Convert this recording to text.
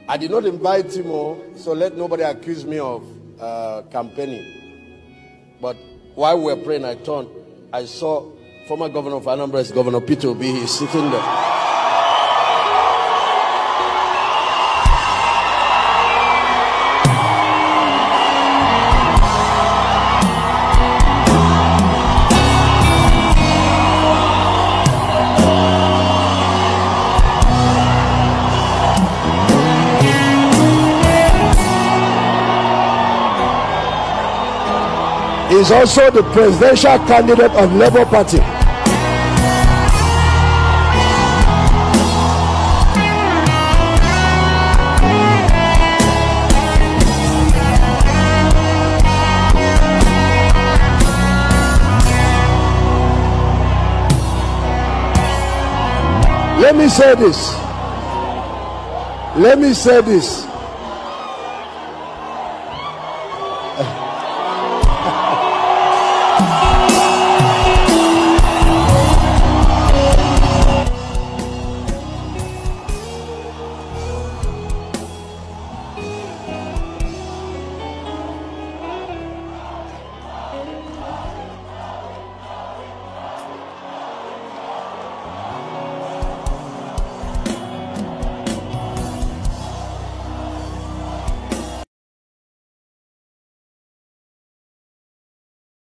I did not invite him, so let nobody accuse me of campaigning. But while we were praying, I turned. I saw former governor of Anambra, Governor Peter Obi. He's sitting there. He's also the presidential candidate of Labour Party. Let me say this.